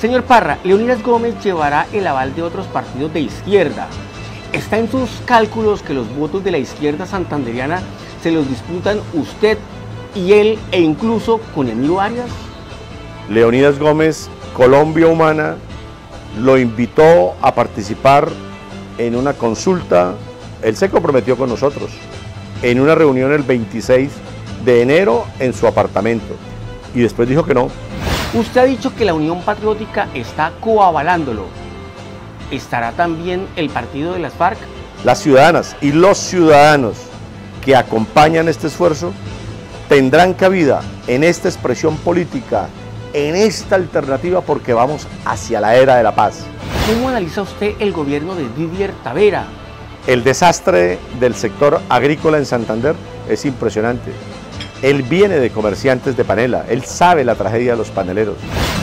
Señor Parra, Leonidas Gómez llevará el aval de otros partidos de izquierda. ¿Está en sus cálculos que los votos de la izquierda santandereana se los disputan usted y él e incluso con Emilio Arias? Leonidas Gómez, Colombia Humana, lo invitó a participar en una consulta. Él se comprometió con nosotros en una reunión el 26 de enero en su apartamento y después dijo que no. Usted ha dicho que la Unión Patriótica está coavalándolo. ¿Estará también el partido de las FARC? Las ciudadanas y los ciudadanos que acompañan este esfuerzo tendrán cabida en esta expresión política, en esta alternativa, porque vamos hacia la era de la paz. ¿Cómo analiza usted el gobierno de Didier Tavera? El desastre del sector agrícola en Santander es impresionante. Él viene de comerciantes de panela, él sabe la tragedia de los paneleros.